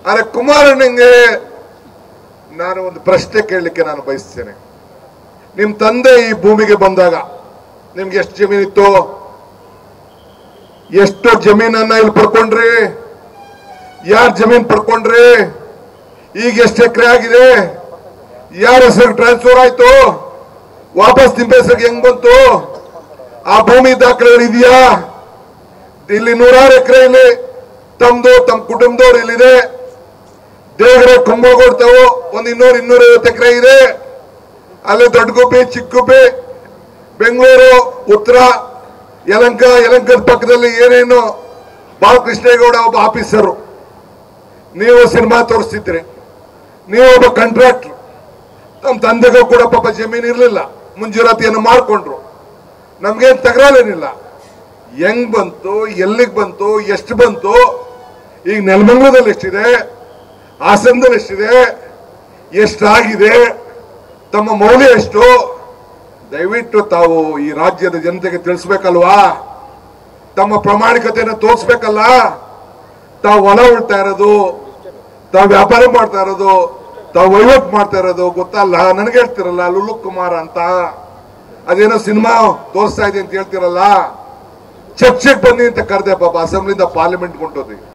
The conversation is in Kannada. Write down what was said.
ಆದರೆ ಕುಮಾರಣ್ಣಂಗೆ ನಾನು ಒಂದು ಪ್ರಶ್ನೆ ಕೇಳಲಿಕ್ಕೆ ನಾನು ಬಯಸ್ತೇನೆ. ನಿಮ್ಮ ತಂದೆ ಈ ಭೂಮಿಗೆ ಬಂದಾಗ ನಿಮ್ಗೆ ಎಷ್ಟು ಜಮೀನಿತ್ತು? ಎಷ್ಟು ಜಮೀನನ್ನ ಇಲ್ಲಿ ಪಡ್ಕೊಂಡ್ರಿ? ಯಾರ ಜಮೀನ್ ಪಡ್ಕೊಂಡ್ರಿ? ಈಗ ಎಷ್ಟು ಎಕರೆ ಆಗಿದೆ? ಯಾರ ಹೆಸರು ಟ್ರಾನ್ಸ್ಫರ್ ಆಯ್ತು? ವಾಪಸ್ ನಿಮ್ಮ ಹೆಸರಿಗೆ ಹೆಂಗ್ ಬಂತು? ಆ ಭೂಮಿ ದಾಖಲೆಗಳು ಇದೆಯಾ? ಇಲ್ಲಿ 100 ಎಕರೆ ಇಲ್ಲಿ ತಮ್ದು, ತಮ್ಮ ಕುಟುಂಬದವ್ರು ಇಲ್ಲಿದೆ. ದೇವರ ಕುಂಭಗೋಡ್ತಾವು ಒಂದು 200-250 ಎಕರೆ ಇದೆ. ಅಲ್ಲಿ ದೊಡ್ಡಗುಬ್ಬಿ, ಚಿಕ್ಕಗುಬ್ಬಿ, ಬೆಂಗಳೂರು, ಉತ್ತರ, ಯಲಂಕದ ಪಕ್ಕದಲ್ಲಿ ಏನೇನು ಬಾಲಕೃಷ್ಣೇಗೌಡ ಒಬ್ಬ ಆಫೀಸರು, ನೀವು ಸಿನಿಮಾ ತೋರಿಸ್ತಿದ್ರಿ, ನೀವು ಒಬ್ಬ ಕಾಂಟ್ರಾಕ್ಟರ್. ನಮ್ಮ ತಂದೆಗೂ ಕೂಡ ಪಾಪ ಜಮೀನು ಇರಲಿಲ್ಲ, ಮುಂಜೂರಾತಿಯನ್ನು ಮಾಡಿಕೊಂಡ್ರು. ನಮ್ಗೇನು ತಗರಾಲೇನಿಲ್ಲ. ಹೆಂಗ್ ಬಂತು, ಎಲ್ಲಿಗೆ ಬಂತು, ಎಷ್ಟು ಬಂತು, ಈಗ ನೆಲಮಂಗಲದಲ್ಲಿ ಎಷ್ಟಿದೆ, ಹಾಸನದಲ್ಲಿ ಎಷ್ಟಿದೆ, ಎಷ್ಟಾಗಿದೆ, ತಮ್ಮ ಮೌಲ್ಯ ಎಷ್ಟು, ದಯವಿಟ್ಟು ತಾವು ಈ ರಾಜ್ಯದ ಜನತೆಗೆ ತಿಳಿಸ್ಬೇಕಲ್ವಾ? ತಮ್ಮ ಪ್ರಾಮಾಣಿಕತೆಯನ್ನು ತೋರಿಸ್ಬೇಕಲ್ಲ. ತಾವು ಹೊಲ ಉಳ್ತಾ ಇರೋದು, ತಾವು ವ್ಯಾಪಾರ ಮಾಡ್ತಾ ಇರೋದು, ತಾವು ವಹಿವಾಟು ಮಾಡ್ತಾ ಇರೋದು ಗೊತ್ತಲ್ಲ. ನನಗೆ ಹೇಳ್ತಿರಲ್ಲ ಲುಲು ಕುಮಾರ್ ಅಂತ, ಅದೇನೋ ಸಿನಿಮಾ ತೋರಿಸ್ತಾ ಇದೆ ಅಂತ ಹೇಳ್ತಿರಲ್ಲ. ಚರ್ಚೆಗೆ ಬನ್ನಿ ಅಂತ ಕರೆದೆ ಪಾಪ, ಅಸೆಂಬ್ಲಿಯಿಂದ ಪಾರ್ಲಿಮೆಂಟ್ ಕೊಂಡೋದ್ವಿ.